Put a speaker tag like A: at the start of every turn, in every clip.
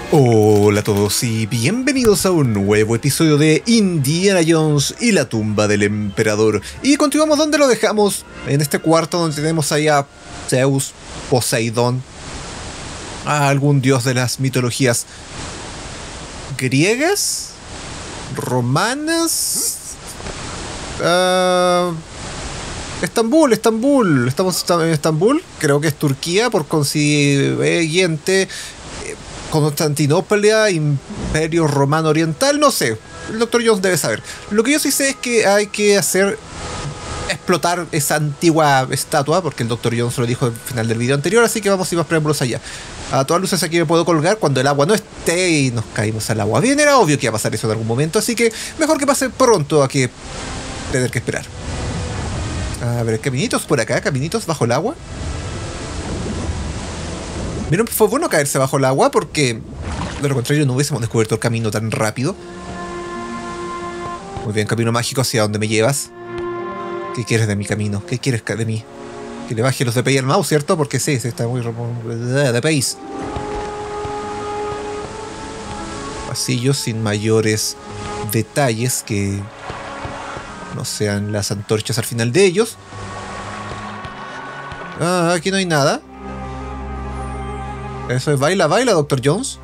A: Hola a todos y bienvenidos a un nuevo episodio de Indiana Jones y la tumba del emperador. Y continuamos donde lo dejamos, en este cuarto donde tenemos ahí a Zeus, Poseidón, a algún dios de las mitologías griegas, romanas, Estambul, estamos en Estambul, creo que es Turquía por consiguiente. Constantinopla, Imperio Romano Oriental, no sé. El Dr. Jones debe saber. Lo que yo sí sé es que hay que explotar esa antigua estatua, porque el Dr. Jones lo dijo al final del video anterior, así que vamos sin más preámbulos allá. A todas luces aquí me puedo colgar cuando el agua no esté y nos caímos al agua. Bien, era obvio que iba a pasar eso en algún momento, así que mejor que pase pronto a que tener que esperar. A ver, caminitos por acá, caminitos bajo el agua. Miren, fue bueno caerse bajo el agua porque de lo contrario no hubiésemos descubierto el camino tan rápido. Muy bien, camino mágico, ¿hacia dónde me llevas? ¿Qué quieres de mi camino? ¿Qué quieres de mí? Que le baje los DPI al mouse, ¿cierto? Porque sí, está muy DPIs. Pasillos sin mayores detalles que no sean las antorchas al final de ellos. Ah, aquí no hay nada. Eso es baila, Dr. Jones.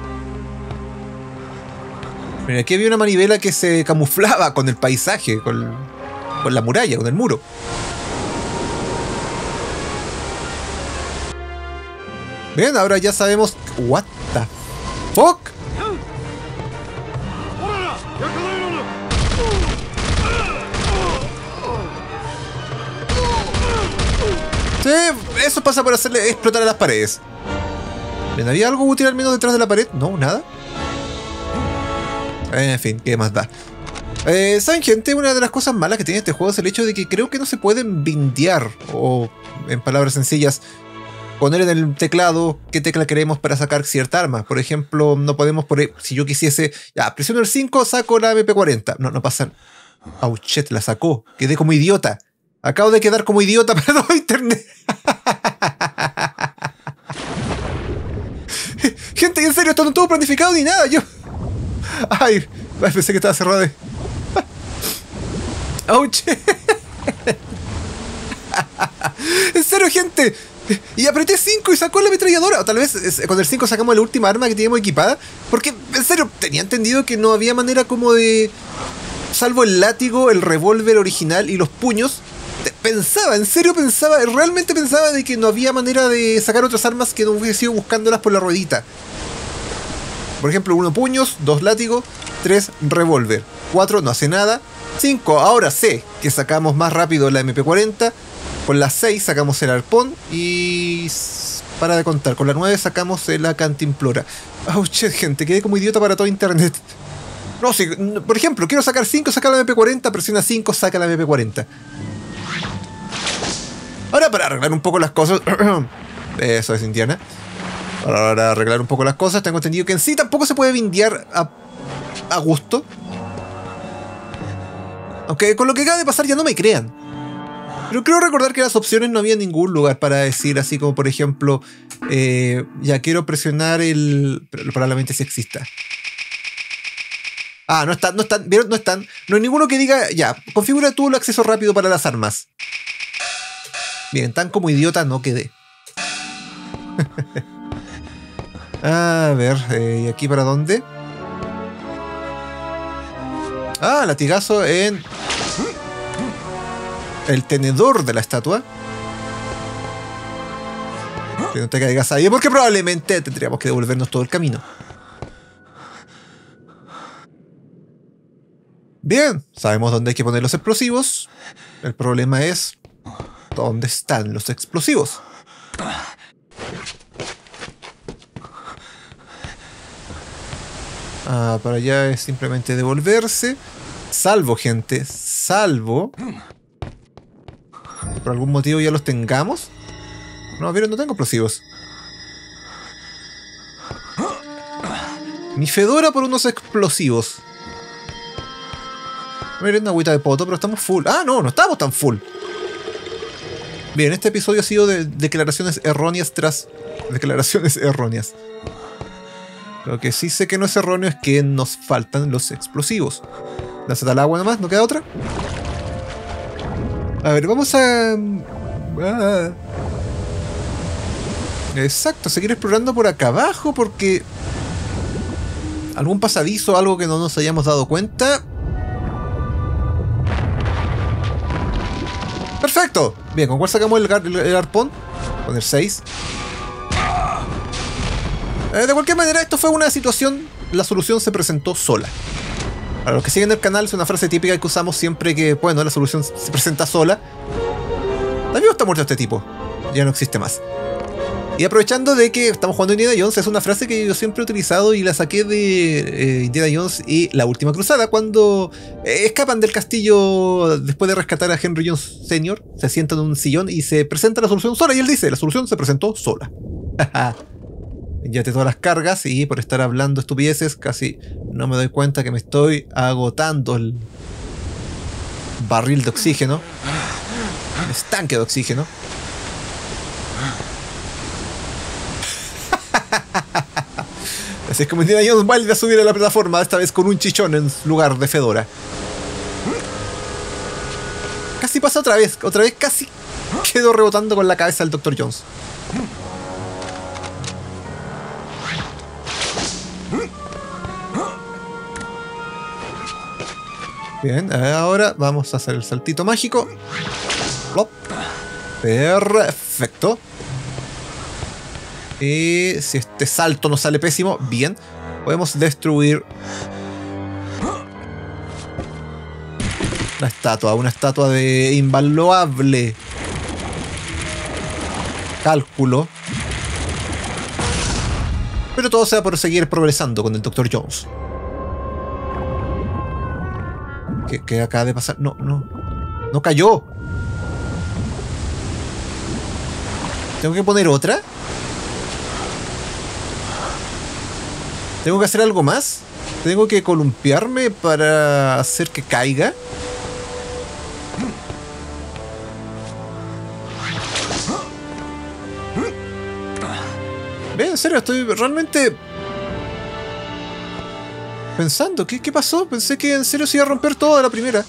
A: Mira, aquí había una manivela que se camuflaba con el paisaje, con la muralla, con el muro. Bien, ahora ya sabemos. What the fuck? Sí, eso pasa por hacerle explotar a las paredes. Bien, ¿había algo útil al menos detrás de la pared? No, nada. En fin, ¿qué más da? ¿Saben, gente? Una de las cosas malas que tiene este juego es el hecho de que creo que no se pueden bindear, o en palabras sencillas, poner en el teclado qué tecla queremos para sacar cierta arma. Por ejemplo, no podemos poner, si yo quisiese, ya, presiono el 5, saco la MP40. No pasa. Oh, shit, la sacó. Quedé como idiota. Acabo de quedar como idiota para todo internet. Gente, en serio, esto no estuvo planificado ni nada. Ay, pensé que estaba cerrado. ¡Ouch! En serio, gente. Y apreté 5 y sacó la ametralladora. O tal vez con el 5 sacamos la última arma que teníamos equipada. Porque, en serio, tenía entendido que no había manera como de... Salvo el látigo, el revólver original y los puños. Realmente pensaba de que no había manera de sacar otras armas que no hubiese ido buscándolas por la ruedita. Por ejemplo, 1 puños, 2 látigos, 3 revólver, 4 no hace nada, 5 ahora sé que sacamos más rápido la MP40, con la 6 sacamos el arpón y... para de contar, con la 9 sacamos la cantimplora. Oh shit, gente, quedé como idiota para todo internet. No, si, por ejemplo, quiero sacar 5, sacar la MP40, presiona 5, saca la MP40. Ahora, para arreglar un poco las cosas... Eso es Indiana. Para arreglar un poco las cosas, tengo entendido que en sí tampoco se puede bindear a gusto. Aunque con lo que acaba de pasar ya no me crean. Pero creo recordar que las opciones no había en ningún lugar para decir así como, por ejemplo, ya quiero presionar el... Pero probablemente sí exista. Ah, no están, ¿vieron? No están. No hay ninguno que diga, ya, configura tú el acceso rápido para las armas. Bien, tan como idiota no quedé. A ver, ¿y aquí para dónde? Ah, latigazo en... el tenedor de la estatua. Que no te caigas ahí, porque probablemente tendríamos que devolvernos todo el camino. Bien, sabemos dónde hay que poner los explosivos. El problema es... ¿dónde están los explosivos? Ah, para allá es simplemente devolverse. Salvo, gente, salvo... por algún motivo ya los tengamos. No, vieron, no tengo explosivos. Mi fedora por unos explosivos. Miren, una agüita de poto, pero estamos full. Ah, no estamos tan full. Bien, este episodio ha sido de declaraciones erróneas tras declaraciones erróneas. Lo que sí sé que no es erróneo es que nos faltan los explosivos. Lánzate al agua nomás, ¿no queda otra? A ver, vamos a... Exacto, seguir explorando por acá abajo porque... algún pasadizo, algo que no nos hayamos dado cuenta. ¡Perfecto! Bien, ¿con cuál sacamos el arpón? Con el 6. De cualquier manera, esto fue una situación, la solución se presentó sola. Para los que siguen el canal, es una frase típica que usamos siempre que, bueno, la solución se presenta sola. También está muerto este tipo, ya no existe más. Y aprovechando de que estamos jugando Indiana Jones, es una frase que yo siempre he utilizado y la saqué de Indiana Jones y La Última Cruzada, cuando escapan del castillo después de rescatar a Henry Jones Sr., se sientan en un sillón y se presenta la solución sola, y él dice, la solución se presentó sola. Ya te todas las cargas y por estar hablando estupideces casi no me doy cuenta que me estoy agotando el barril de oxígeno, el estanque de oxígeno. Así es como Indiana Jones vuelve a subir a la plataforma, esta vez con un chichón en lugar de fedora. Casi pasa otra vez casi quedó rebotando con la cabeza del Dr. Jones. Bien, ahora vamos a hacer el saltito mágico. Plop. Perfecto. Y si este salto nos sale pésimo, bien, podemos destruir una estatua de invaluable cálculo. Pero todo sea por seguir progresando con el Dr. Jones. ¿Qué acaba de pasar? No cayó. ¿Tengo que poner otra? ¿Tengo que hacer algo más? ¿Tengo que columpiarme para hacer que caiga? Ve, en serio, estoy realmente pensando, ¿qué pasó? Pensé que en serio se iba a romper todo a la primera.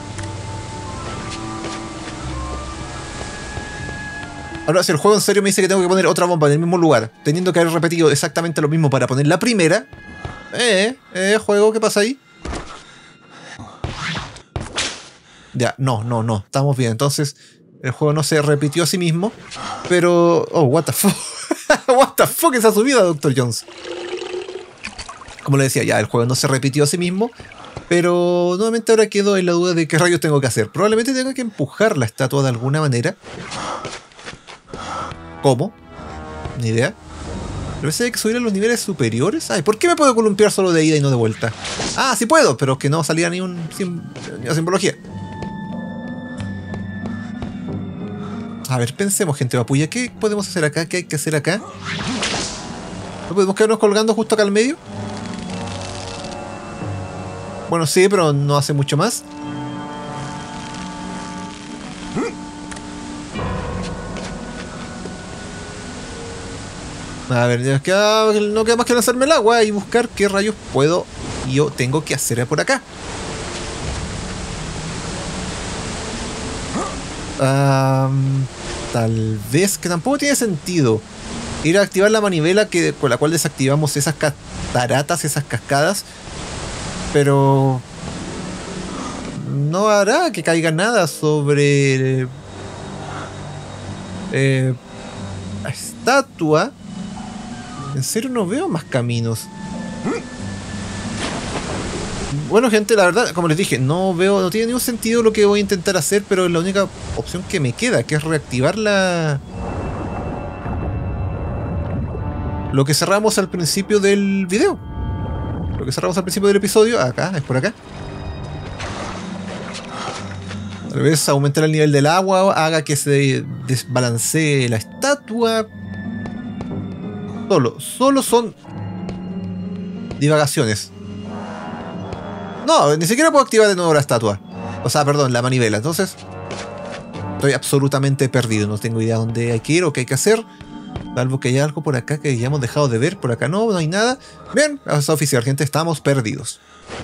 A: Ahora, si el juego en serio me dice que tengo que poner otra bomba en el mismo lugar, teniendo que haber repetido exactamente lo mismo para poner la primera... juego, ¿qué pasa ahí? Ya, no, estamos bien. Entonces, el juego no se repitió a sí mismo, pero... Oh, what the fuck. What the fuck esa subida, Dr. Jones. Como le decía, ya, el juego no se repitió a sí mismo, pero nuevamente ahora quedo en la duda de qué rayos tengo que hacer. Probablemente tenga que empujar la estatua de alguna manera. ¿Cómo? Ni idea. Pero hay que subir a los niveles superiores. Ay, ¿por qué me puedo columpiar solo de ida y no de vuelta? Ah, sí puedo, pero que no salía ni una simbología. A ver, pensemos, gente vapulla. ¿Qué podemos hacer acá? ¿Qué hay que hacer acá? ¿No podemos quedarnos colgando justo acá al medio? Bueno, sí, pero no hace mucho más. A ver, no queda más que lanzarme el agua y buscar qué rayos yo tengo que hacer por acá. Tal vez que tampoco tiene sentido ir a activar la manivela con la cual desactivamos esas cataratas, esas cascadas, pero no hará que caiga nada sobre la estatua. En serio no veo más caminos. Bueno, gente, la verdad, como les dije, no tiene ningún sentido lo que voy a intentar hacer, pero es la única opción que me queda, que es reactivar lo que cerramos al principio del video. Lo que cerramos al principio del episodio. Acá, es por acá. Tal vez aumentar el nivel del agua, haga que se desbalancee la estatua. Solo son divagaciones. No, ni siquiera puedo activar de nuevo la estatua. O sea, perdón, la manivela. Entonces, estoy absolutamente perdido. No tengo idea dónde hay que ir o qué hay que hacer. Salvo que haya algo por acá que hayamos dejado de ver. Por acá no hay nada. Bien, es oficial, gente, estamos perdidos.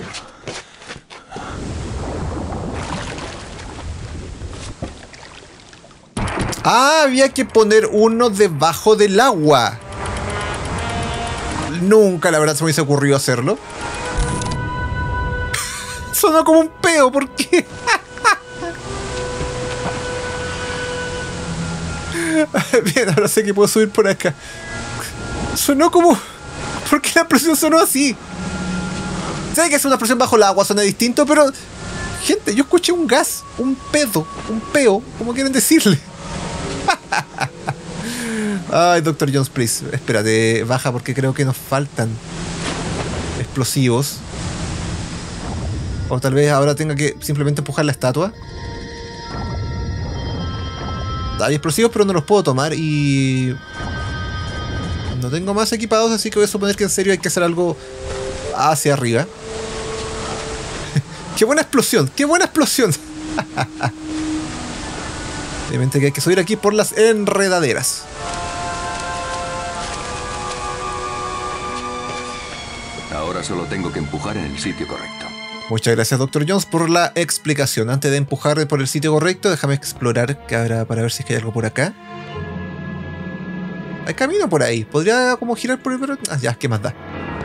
A: Ah, había que poner uno debajo del agua. Nunca, la verdad, se me hubiese ocurrido hacerlo. Sonó como un peo, ¿por qué? Bien, ahora sé que puedo subir por acá. Sonó como... ¿Por qué la explosión sonó así? Sé que es una explosión bajo el agua, suena distinto, pero... Gente, yo escuché un gas, un pedo, un peo, como quieren decirle. Ay, Dr. Jones, please. Espérate, baja porque creo que nos faltan explosivos. O tal vez ahora tenga que simplemente empujar la estatua. Hay explosivos, pero no los puedo tomar y... No tengo más equipados, así que voy a suponer que en serio hay que hacer algo hacia arriba. ¡Qué buena explosión! ¡Qué buena explosión! Obviamente que hay que subir aquí por las enredaderas.
B: Ahora solo tengo que empujar en el sitio correcto.
A: Muchas gracias, Dr. Jones, por la explicación. Antes de empujar por el sitio correcto, déjame explorar que habrá para ver si es que hay algo por acá. Hay camino por ahí. Podría como girar por el... Pero... Ah, ya, ¿qué más da?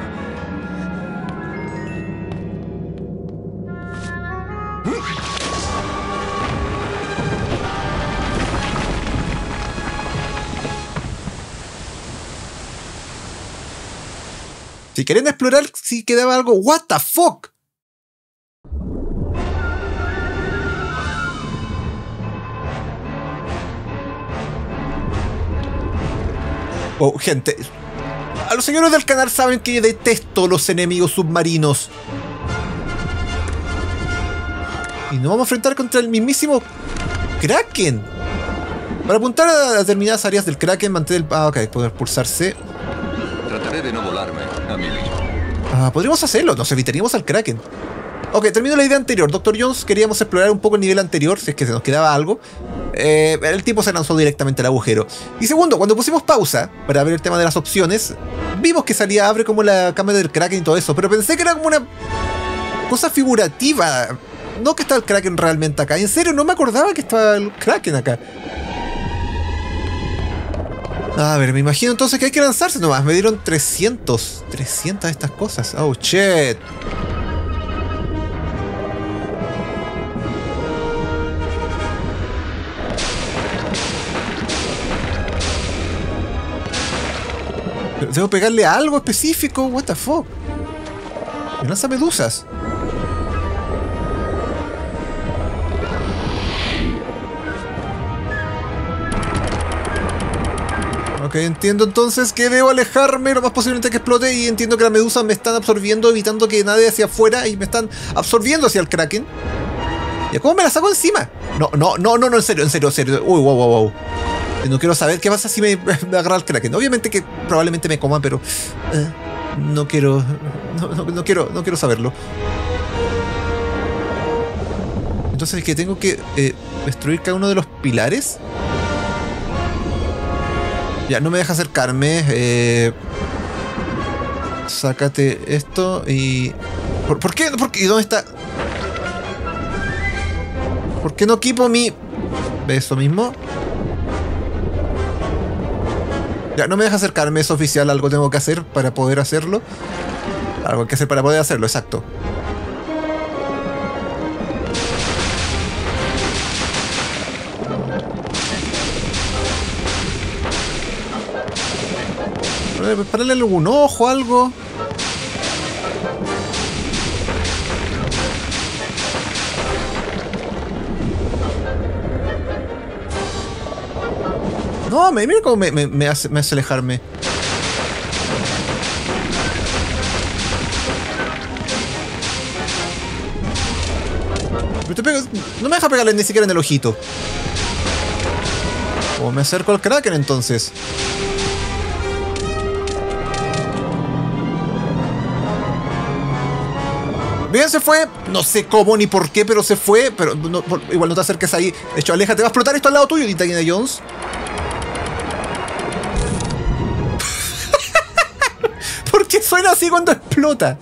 A: Si querían explorar, si quedaba algo... ¿What the fuck? Oh, gente, a los señores del canal saben que yo detesto los enemigos submarinos. Y nos vamos a enfrentar contra el mismísimo Kraken. Para apuntar a determinadas áreas del Kraken, mantener el... Ah, ok, poder pulsarse.
B: Trataré de no volarme a mí mismo.
A: Ah, podríamos hacerlo, nos evitaríamos al Kraken. Ok, termino la idea anterior. Dr. Jones, queríamos explorar un poco el nivel anterior, si es que se nos quedaba algo. El tipo se lanzó directamente al agujero. Y segundo, cuando pusimos pausa para ver el tema de las opciones, vimos que salía abre como la cámara del Kraken y todo eso, pero pensé que era como una cosa figurativa. No que estaba el Kraken realmente acá. En serio, no me acordaba que estaba el Kraken acá. A ver, me imagino entonces que hay que lanzarse nomás. Me dieron 300 de estas cosas. Oh, shit. ¿Debo pegarle a algo específico? What the fuck? Me lanza medusas. Ok, entiendo entonces que debo alejarme lo más posible antes que explote. Y entiendo que las medusas me están absorbiendo, evitando que nadie hacia afuera. Y me están absorbiendo hacia el Kraken. ¿Y cómo me la saco encima? No, en serio. Uy, wow. No quiero saber qué pasa si me agarra el Kraken. Obviamente que probablemente me coma, pero no quiero saberlo. Entonces que tengo que destruir cada uno de los pilares. Ya, no me deja acercarme. Sácate esto y... ¿Por qué? ¿Y dónde está? ¿Por qué no equipo mi...? Eso mismo. Ya, no me deja acercarme, es oficial, algo tengo que hacer para poder hacerlo. Algo hay que hacer para poder hacerlo, exacto. Pararle algún ojo, algo. No, mira cómo me hace alejarme. No me deja pegarle ni siquiera en el ojito. O me acerco al Kraken entonces. Bien, se fue. No sé cómo ni por qué, pero se fue. Pero no, igual no te acerques ahí. De hecho, aléjate. Va a explotar esto al lado tuyo, Indiana Jones. suena así cuando explota?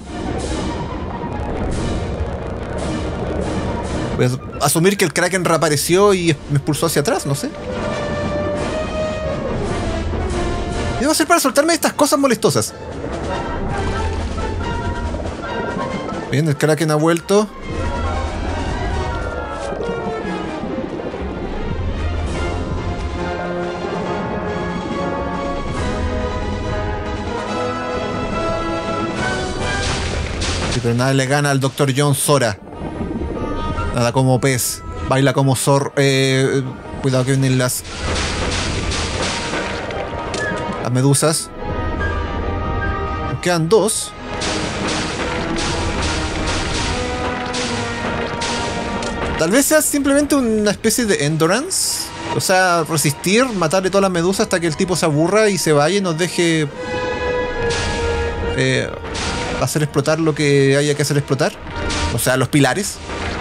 A: Voy a asumir que el Kraken reapareció y me expulsó hacia atrás, no sé. ¿Qué debo hacer para soltarme de estas cosas molestosas? Bien, el Kraken ha vuelto. Sí, pero nada le gana al Dr. John Sora. Nada como pez. Baila como zorro. Cuidado que vienen las medusas. Nos quedan dos. Tal vez sea simplemente una especie de endurance. O sea, resistir, matarle todas las medusas hasta que el tipo se aburra y se vaya y nos deje hacer explotar lo que haya que hacer explotar. O sea, los pilares.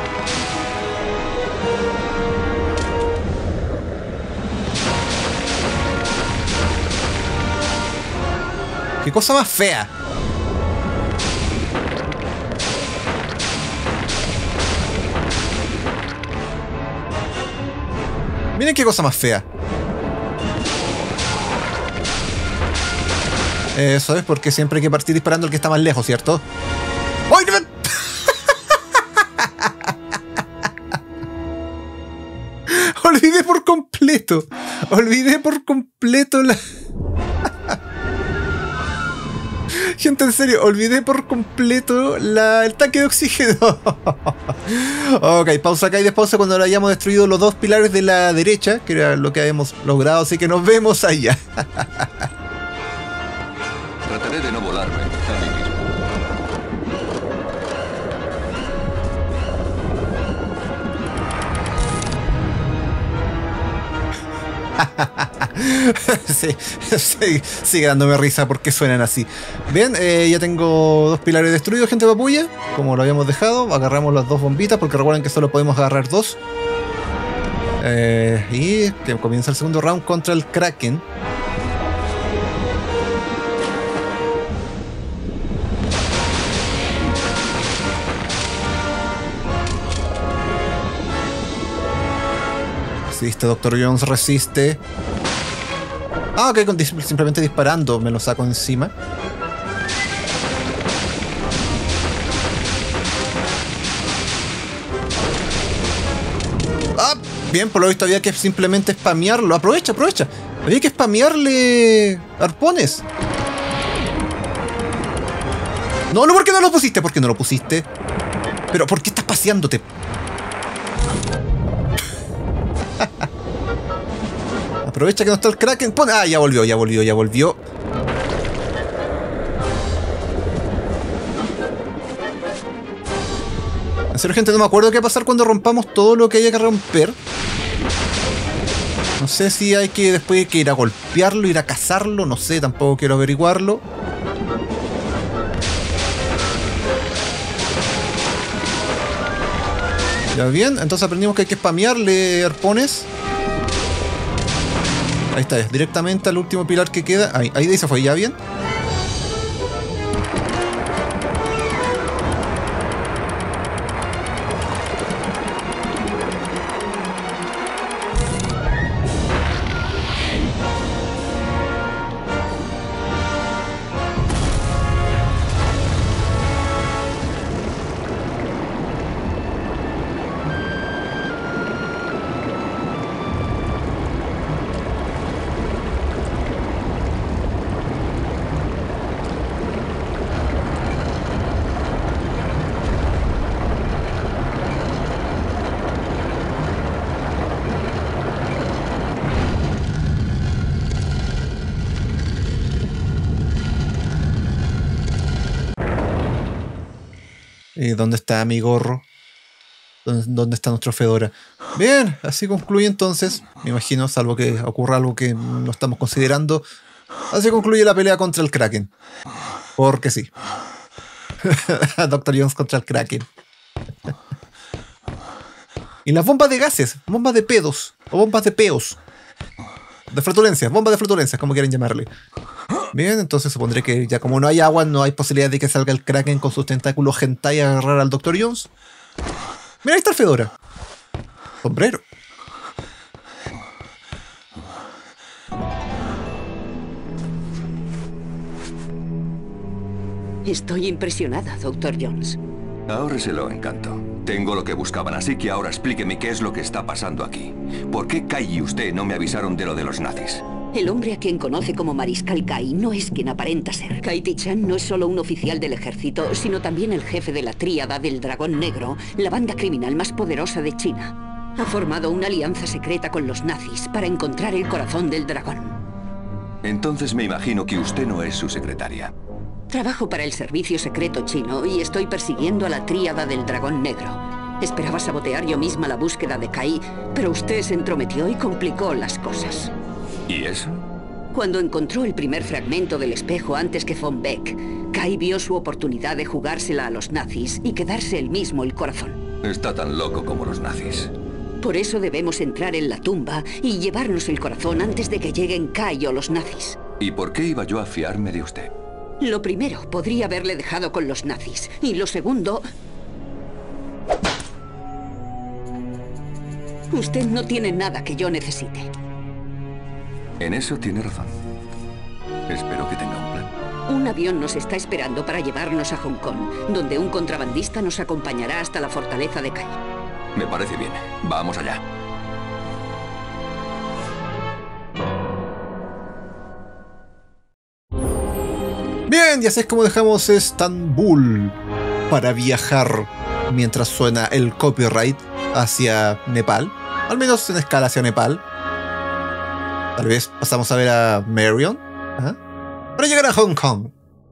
A: Qué cosa más fea. Miren qué cosa más fea. Eso es porque siempre hay que partir disparando al que está más lejos, ¿cierto? ¡Ay, no! Olvidé por completo. Olvidé por completo la... Gente, en serio, olvidé por completo el tanque de oxígeno. Ok, pausa acá y despausa cuando hayamos destruido los dos pilares de la derecha, que era lo que habíamos logrado, así que nos vemos allá.
B: Trataré de no volarme a mí mismo.
A: Sí, sigue dándome risa porque suenan así. Bien, ya tengo dos pilares destruidos, gente papulla. Como lo habíamos dejado, agarramos las dos bombitas porque recuerden que solo podemos agarrar dos. Y que comienza el segundo round contra el Kraken. Resiste, Dr. Jones resiste. Ah, ok, simplemente disparando me lo saco encima. Ah, bien, por lo visto había que simplemente spamearlo. Aprovecha. Había que spamearle arpones. No, ¿por qué no lo pusiste? ¿Por qué no lo pusiste? Pero, ¿por qué estás paseándote? Aprovecha que no está el Kraken. Pon... Ah, ya volvió. En serio, gente, no me acuerdo qué va a pasar cuando rompamos todo lo que haya que romper. No sé si hay que después hay que ir a golpearlo, ir a cazarlo. No sé, tampoco quiero averiguarlo. Ya bien, entonces aprendimos que hay que spamearle arpones. Ahí está, directamente al último pilar que queda. Ahí se fue, ya bien. ¿Dónde está mi gorro? ¿Dónde está nuestro Fedora? Bien, así concluye entonces. Me imagino, salvo que ocurra algo que no estamos considerando. Así concluye la pelea contra el Kraken. Porque sí. Dr. Jones contra el Kraken. Y las bombas de gases, bombas de pedos, o bombas de peos. De flatulencias, bombas de flatulencias, como quieran llamarle. Bien, entonces supondré que ya como no hay agua, no hay posibilidad de que salga el Kraken con sus tentáculos hentai a agarrar al Dr. Jones. Mira, ahí está el Fedora. Sombrero.
C: Estoy impresionada, Dr. Jones.
B: Ahórreselo, Encanto. Tengo lo que buscaban, así que ahora explíqueme qué es lo que está pasando aquí. ¿Por qué Kai y usted no me avisaron de lo de los nazis?
C: El hombre a quien conoce como Mariscal Kai no es quien aparenta ser. Kai Tichan no es solo un oficial del ejército, sino también el jefe de la tríada del Dragón Negro, la banda criminal más poderosa de China. Ha formado una alianza secreta con los nazis para encontrar el corazón del dragón.
B: Entonces me imagino que usted no es su secretaria.
C: Trabajo para el servicio secreto chino y estoy persiguiendo a la tríada del Dragón Negro. Esperaba sabotear yo misma la búsqueda de Kai, pero usted se entrometió y complicó las cosas.
B: ¿Y eso?
C: Cuando encontró el primer fragmento del espejo antes que Von Beck, Kai vio su oportunidad de jugársela a los nazis y quedarse él mismo el corazón.
B: Está tan loco como los nazis.
C: Por eso debemos entrar en la tumba y llevarnos el corazón antes de que lleguen Kai o los nazis.
B: ¿Y por qué iba yo a fiarme de usted?
C: Lo primero, podría haberle dejado con los nazis. Y lo segundo... usted no tiene nada que yo necesite.
B: En eso tiene razón. Espero que tenga un plan.
C: Un avión nos está esperando para llevarnos a Hong Kong, donde un contrabandista nos acompañará hasta la fortaleza de Kai.
B: Me parece bien. Vamos allá.
A: Bien, y así es como dejamos Estambul para viajar mientras suena el copyright hacia Nepal. Al menos en escala hacia Nepal. Tal vez pasamos a ver a Marion. ¿Ah? Para llegar a Hong Kong.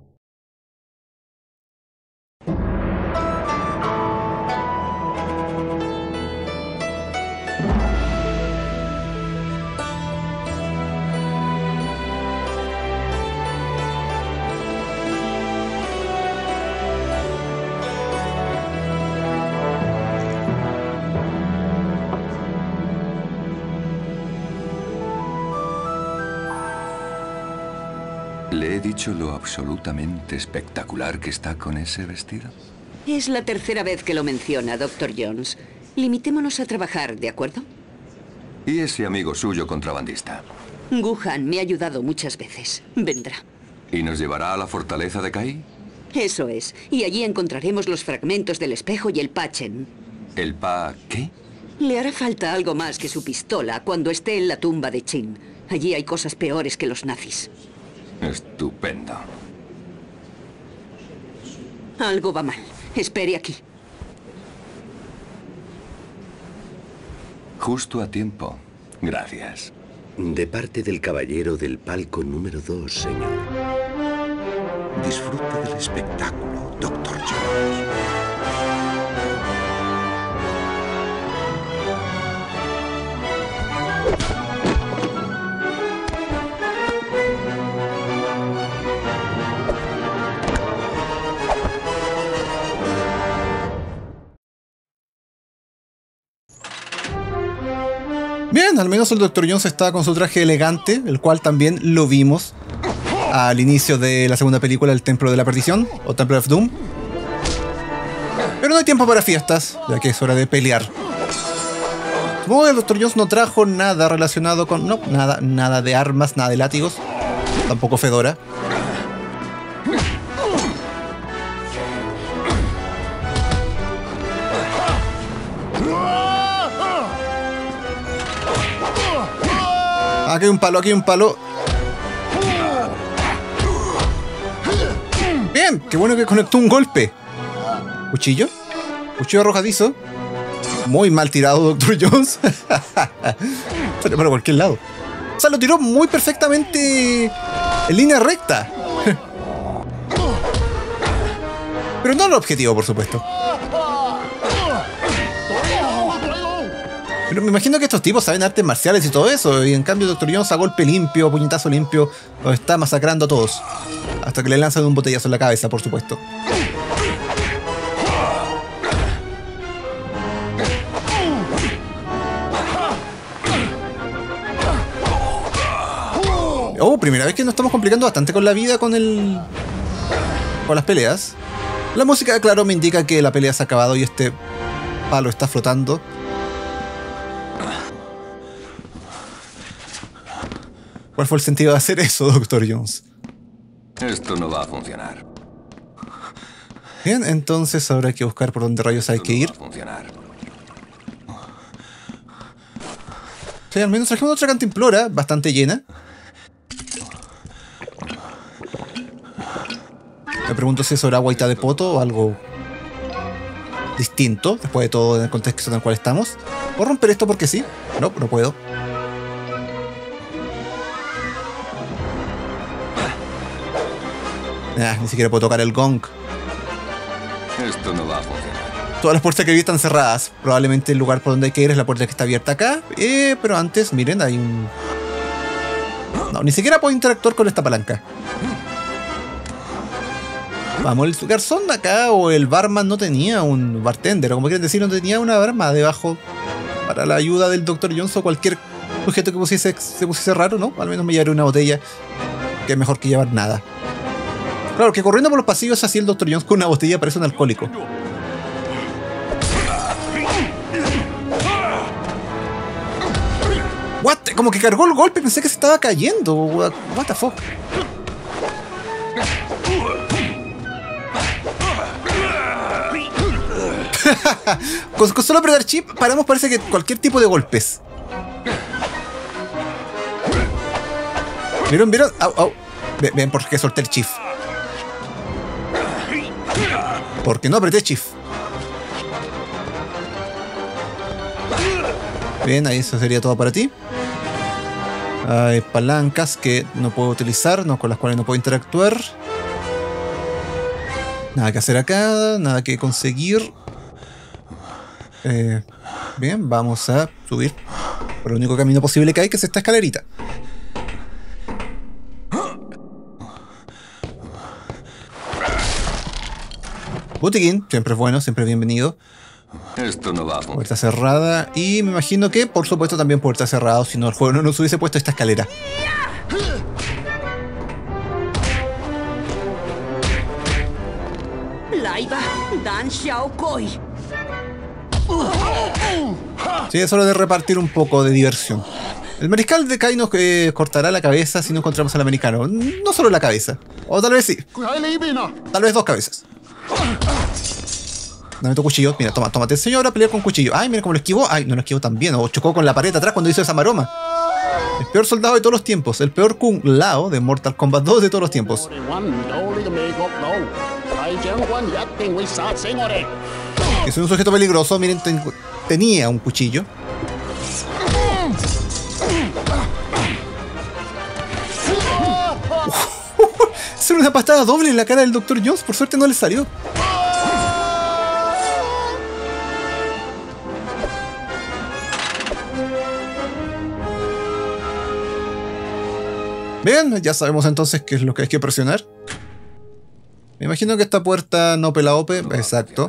B: ¿Le he dicho lo absolutamente espectacular que está con ese vestido?
C: Es la tercera vez que lo menciona, Dr. Jones. Limitémonos a trabajar, ¿de acuerdo?
B: ¿Y ese amigo suyo contrabandista?
C: Guhan me ha ayudado muchas veces. Vendrá.
B: ¿Y nos llevará a la fortaleza de Kai?
C: Eso es. Y allí encontraremos los fragmentos del espejo y el Pachen.
B: ¿El qué?
C: Le hará falta algo más que su pistola cuando esté en la tumba de Qin. Allí hay cosas peores que los nazis.
B: Estupendo.
C: Algo va mal. Espere aquí.
B: Justo a tiempo. Gracias.
D: De parte del caballero del palco número 2, señor. Disfrute del espectáculo, Dr. Jones.
A: Bien, al menos el Dr. Jones está con su traje elegante, el cual también lo vimos al inicio de la segunda película, El Templo de la Perdición, o Temple of Doom. Pero no hay tiempo para fiestas, ya que es hora de pelear. Supongo que el Dr. Jones no trajo nada relacionado con... No, nada de armas, nada de látigos. Tampoco Fedora. Aquí hay un palo, aquí hay un palo. Bien, qué bueno que conectó un golpe. Cuchillo. Cuchillo arrojadizo. Muy mal tirado, Dr. Jones. Pero para cualquier lado. O sea, lo tiró muy perfectamente en línea recta. Pero no el objetivo, por supuesto. Pero me imagino que estos tipos saben artes marciales y todo eso. Y en cambio Dr. Jones a golpe limpio, puñetazo limpio, los está masacrando a todos. Hasta que le lanzan un botellazo en la cabeza, por supuesto. Oh, primera vez que nos estamos complicando bastante con la vida con las peleas. La música, claro, me indica que la pelea se ha acabado y este palo está flotando. ¿Cuál fue el sentido de hacer eso, Dr. Jones?
B: Esto no va a funcionar.
A: Bien, entonces ahora hay que buscar por dónde rayos hay que ir.
B: No va a funcionar.
A: Sí, al menos trajimos otra cantimplora bastante llena. Me pregunto si eso era agüita de poto o algo distinto, después de todo en el contexto en el cual estamos. ¿Puedo romper esto porque sí? No, no puedo. Ni siquiera puedo tocar el gong.
B: Esto no va a funcionar.
A: Todas las puertas que vi están cerradas. Probablemente el lugar por donde hay que ir es la puerta que está abierta acá. Pero antes, miren, hay un... No, ni siquiera puedo interactuar con esta palanca. Vamos, el garzón de acá o el barman no tenía un bartender, o como quieren decir, no tenía una arma debajo para la ayuda del Dr. Jones o cualquier sujeto que se pusiese raro, ¿no? Al menos me llevaré una botella, que es mejor que llevar nada. Claro, que corriendo por los pasillos así el Dr. Jones con una botella parece un alcohólico. What? Como que cargó el golpe, pensé que se estaba cayendo. What the fuck? Con solo apretar chip paramos, parece que cualquier tipo de golpes. ¿Vieron? Au, au. Ven por qué solté el shift. Porque no apreté shift. Bien, ahí eso sería todo para ti. Hay palancas que no puedo utilizar, con las cuales no puedo interactuar. Nada que hacer acá, nada que conseguir. Bien, vamos a subir por el único camino posible que hay, que es esta escalerita. Botiquín, siempre es bueno, siempre es bienvenido.
B: Esto no va a funcionar.
A: Puerta cerrada y me imagino que, por supuesto, también puerta cerrada, si no el juego no nos hubiese puesto esta escalera.
C: Laiba Dan Xiaokoi.
A: Sí, es hora de repartir un poco de diversión. El mariscal de Kai nos cortará la cabeza si no encontramos al americano. No solo la cabeza. O tal vez sí. Tal vez dos cabezas. Dame tu cuchillo. Mira, tómate, señor, a pelear con cuchillo. Ay, mira cómo lo esquivó. Ay, no lo esquivó tan bien. O chocó con la pared atrás cuando hizo esa maroma. El peor soldado de todos los tiempos. El peor Kung Lao de Mortal Kombat 2 de todos los tiempos. Es un sujeto peligroso. Miren, tenía un cuchillo. Es una patada doble en la cara del Dr. Jones. Por suerte no le salió. Bien, ya sabemos entonces qué es lo que hay que presionar. Me imagino que esta puerta no pela OP. Exacto.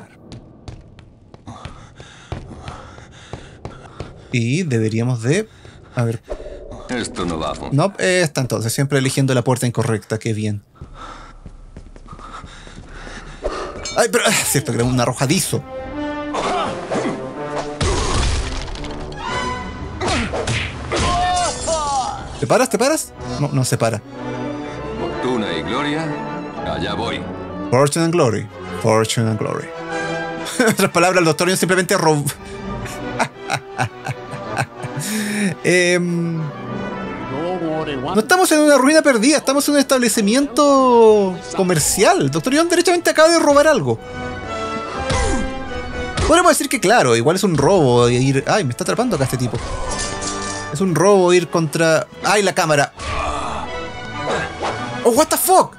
A: Y deberíamos de... A ver.
B: Esto no va a funcionar.
A: No, esta entonces. Siempre eligiendo la puerta incorrecta. Qué bien. Ay, pero... Es cierto que era un arrojadizo. ¿Te paras? ¿Te paras? No, no se para.
B: Fortuna y gloria, allá voy.
A: Fortune and glory. Fortune and glory. En otras palabras, el Dr. Jones simplemente robó. No estamos en una ruina perdida, estamos en un establecimiento comercial. El Dr. Jones derechamente acaba de robar algo. Podríamos decir que claro, igual es un robo ir... Ay, me está atrapando acá este tipo. Es un robo ir contra... ¡Ay, la cámara! ¡Oh, what the fuck!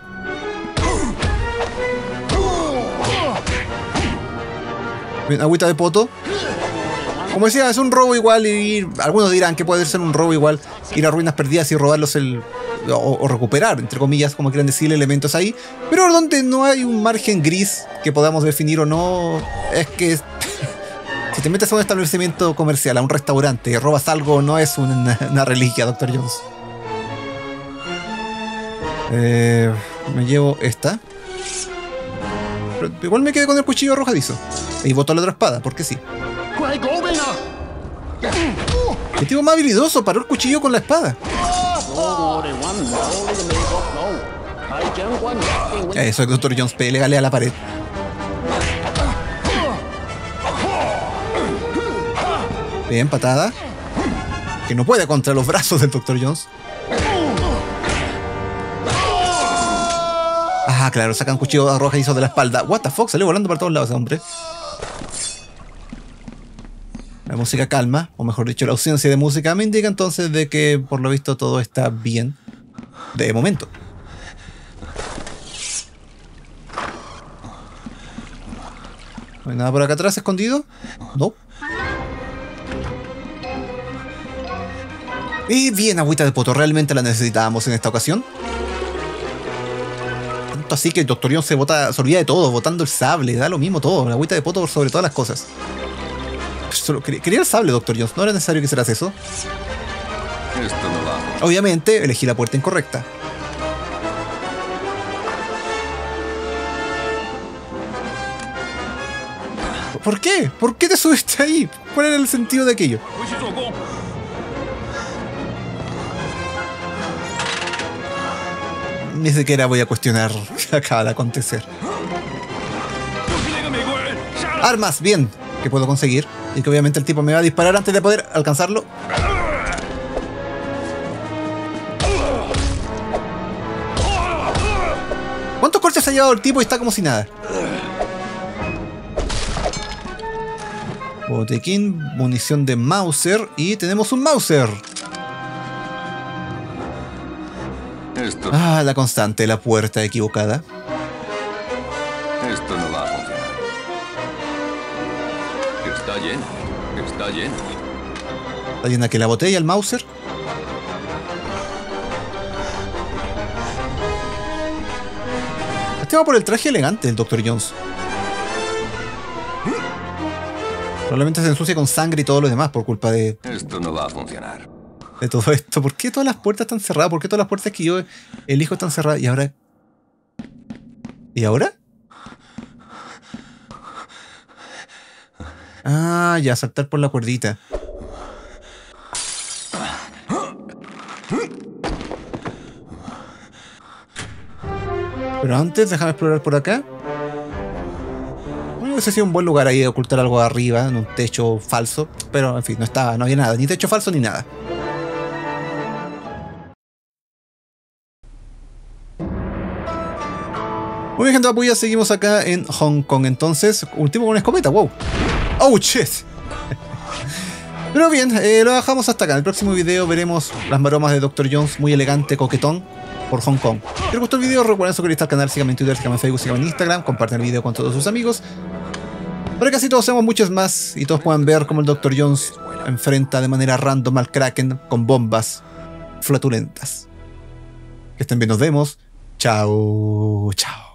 A: Bien, agüita de poto. Como decía, es un robo igual ir... Algunos dirán que puede ser un robo igual ir a ruinas perdidas y robarlos o recuperar, entre comillas, como quieran decir, elementos ahí. Pero donde no hay un margen gris que podamos definir o no, es que... Si te metes a un establecimiento comercial, a un restaurante, y robas algo, no es una reliquia, Dr. Jones. Me llevo esta. Pero igual me quedé con el cuchillo arrojadizo. Y boto la otra espada, porque sí. ¿Qué tipo más habilidoso? Paró el cuchillo con la espada. Eso es Dr. Jones, pégale a la pared. Bien, patada. Que no puede contra los brazos del Dr. Jones. Ah, claro, sacan cuchillo arrojadizo de la espalda. What the fuck, salió volando para todos lados ese hombre. La música calma, o mejor dicho, la ausencia de música me indica entonces de que por lo visto todo está bien. De momento. ¿No hay nada por acá atrás escondido? No. Y bien, agüita de poto, realmente la necesitábamos en esta ocasión. Tanto así que el Dr. Jones se olvida de todo, botando el sable, da lo mismo todo, la agüita de poto sobre todas las cosas. Solo quería el sable, Dr. Jones, no era necesario que hicieras eso.
B: Esto no va.
A: Obviamente, elegí la puerta incorrecta. ¿Por qué? ¿Por qué te subiste ahí? ¿Cuál era el sentido de aquello? Ni siquiera voy a cuestionar lo que acaba de acontecer. Armas, bien, que puedo conseguir. Y que obviamente el tipo me va a disparar antes de poder alcanzarlo. ¿Cuántos cortes ha llevado el tipo y está como si nada? Botequín, munición de Mauser. Y tenemos un Mauser.
B: Esto
A: La constante, la puerta equivocada.
B: no va a funcionar. Está lleno. Está lleno.
A: ¿Está llena que la botella, el Mauser? Este va por el traje elegante del Dr. Jones. Probablemente se ensucia con sangre y todo lo demás por culpa de
B: Esto no va a funcionar.
A: todo esto. ¿Por qué todas las puertas están cerradas? ¿Por qué todas las puertas que yo elijo están cerradas? ¿Y ahora? ¿Y ahora? Ah, ya, saltar por la cuerdita. Pero antes, déjame explorar por acá. Bueno, ese ha sido un buen lugar ahí de ocultar algo arriba, en un techo falso. Pero, en fin, no había nada. Ni techo falso ni nada. Muy bien, gente, pues ya seguimos acá en Hong Kong. Entonces, último con escopeta, wow. Oh, shit. Pero bien, lo dejamos hasta acá. En el próximo video veremos las maromas de Dr. Jones, muy elegante, coquetón, por Hong Kong. Si les gustó el video, recuerden suscribirse al canal, síganme en Twitter, síganme en Facebook, síganme en Instagram, compartan el video con todos sus amigos, para que así todos seamos muchos más y todos puedan ver cómo el Dr. Jones enfrenta de manera random al Kraken con bombas flatulentas. Que estén bien, nos vemos. Chao, chao.